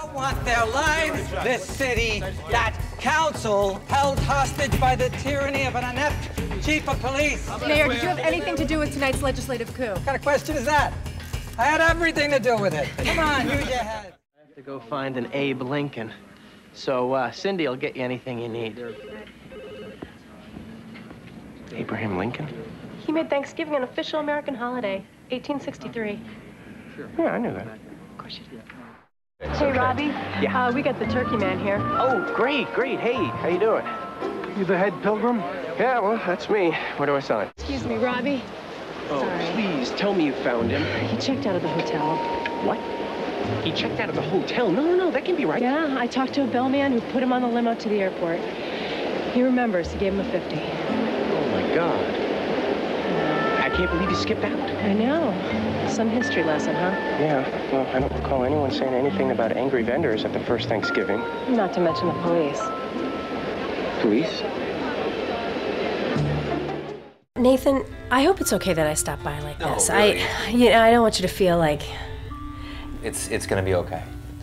don't want their lives, this city, that council held hostage by the tyranny of an inept chief of police. Mayor, did you have anything to do with tonight's legislative coup? What kind of question is that? I had everything to do with it. Come on, use your head. I have to go find an Abe Lincoln. So, Cindy will get you anything you need. Abraham Lincoln? He made Thanksgiving an official American holiday, 1863. Yeah, I knew that. Of course you did. Hey, Robbie. Yeah. We got the turkey man here. Oh, great, great. Hey, how you doing? You the head pilgrim? Yeah, well, that's me. Where do I sign? Excuse me, Robbie. Oh, Sorry. please, tell me you found him. He checked out of the hotel. What? He checked out of the hotel? No, that can't be right. Yeah, I talked to a bellman who put him on the limo to the airport. He remembers. He gave him a 50. Oh, my God. I can't believe you skipped out. I know. Some history lesson, huh? Yeah, well, I don't recall anyone saying anything about angry vendors at the first Thanksgiving. Not to mention the police. Police? Nathan, I hope it's okay that I stopped by like this. Really. I don't want you to feel like... It's gonna be okay.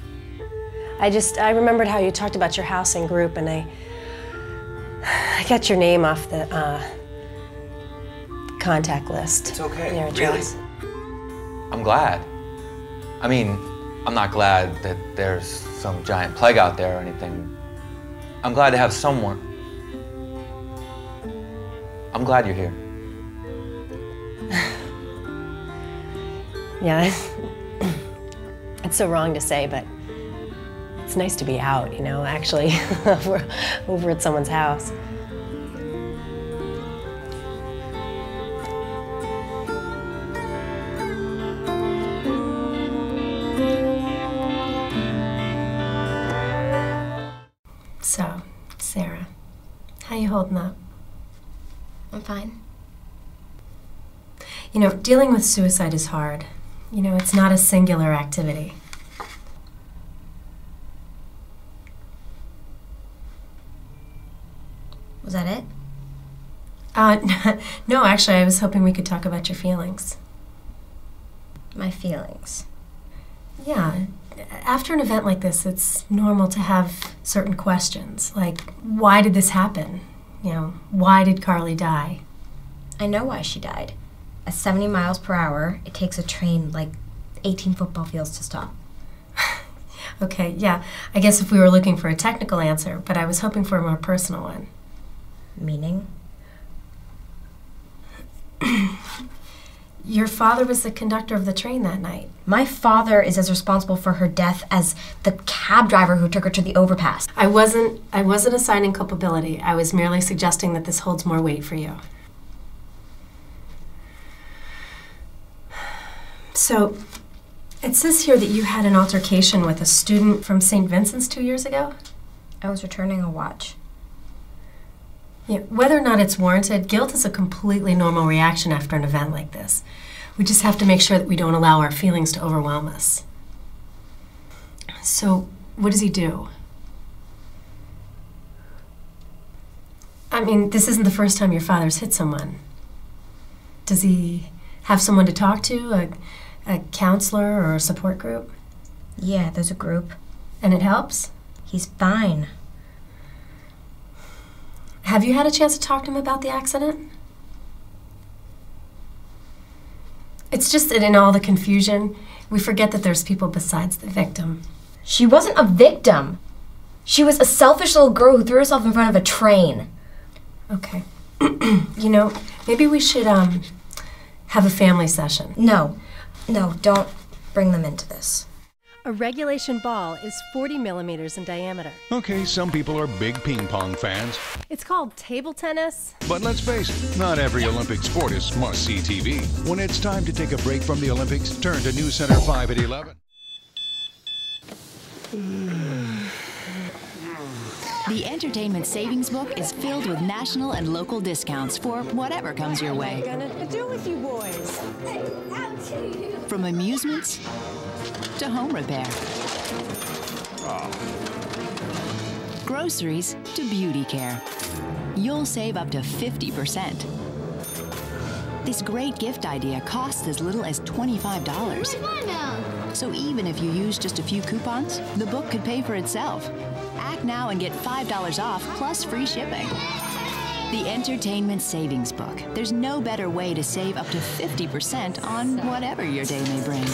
I remembered how you talked about your house in group, and I got your name off the contact list. It's okay. Your address. Really? I'm glad. I mean, I'm not glad that there's some giant plague out there or anything. I'm glad to have someone. I'm glad you're here. Yeah, it's so wrong to say, but it's nice to be out, you know, actually, over at someone's house. So, Sarah, how you holding up? I'm fine. You know, dealing with suicide is hard. You know, it's not a singular activity. Was that it? No, actually, I was hoping we could talk about your feelings. My feelings. Yeah, after an event like this, it's normal to have certain questions, like, why did this happen? You know, why did Carly die? I know why she died. At 70 miles per hour, it takes a train like 18 football fields to stop. Okay, yeah, I guess if we were looking for a technical answer, but I was hoping for a more personal one. Meaning? Your father was the conductor of the train that night. My father is as responsible for her death as the cab driver who took her to the overpass. I wasn't assigning culpability. I was merely suggesting that this holds more weight for you. So, it says here that you had an altercation with a student from St. Vincent's 2 years ago? I was returning a watch. Yeah, whether or not it's warranted, guilt is a completely normal reaction after an event like this. We just have to make sure that we don't allow our feelings to overwhelm us. So, what does he do? I mean, this isn't the first time your father's hit someone. Does he have someone to talk to, a counselor or a support group? Yeah, there's a group. And it helps? He's fine. Have you had a chance to talk to him about the accident? It's just that in all the confusion, we forget that there's people besides the victim. She wasn't a victim. She was a selfish little girl who threw herself in front of a train. Okay. You know, maybe we should, have a family session. No, don't bring them into this. A regulation ball is 40 millimeters in diameter. Okay, some people are big ping pong fans. It's called table tennis. But let's face it, not every Olympic sport is must-see TV. When it's time to take a break from the Olympics, turn to News Center 5 at 11. The Entertainment Savings Book is filled with national and local discounts for whatever comes your way. What are you gonna do with you boys? From amusements to home repair. Groceries to beauty care. You'll save up to 50%. This great gift idea costs as little as $25. So even if you use just a few coupons, the book could pay for itself. Act now and get $5 off plus free shipping. The Entertainment Savings Book. There's no better way to save up to 50% on whatever your day may bring.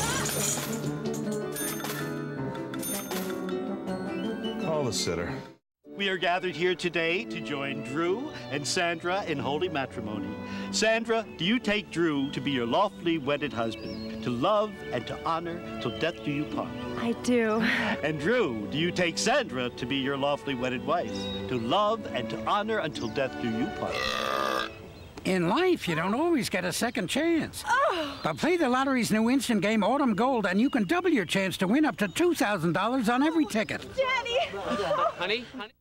Call the sitter. We are gathered here today to join Drew and Sandra in holy matrimony. Sandra, do you take Drew to be your lawfully wedded husband, to love and to honor till death do you part? I do. And Drew, do you take Sandra to be your lawfully wedded wife, to love and to honor until death do you part? In life, you don't always get a second chance. Oh. But play the lottery's new instant game, Autumn Gold, and you can double your chance to win up to $2,000 on every ticket. Daddy! Honey?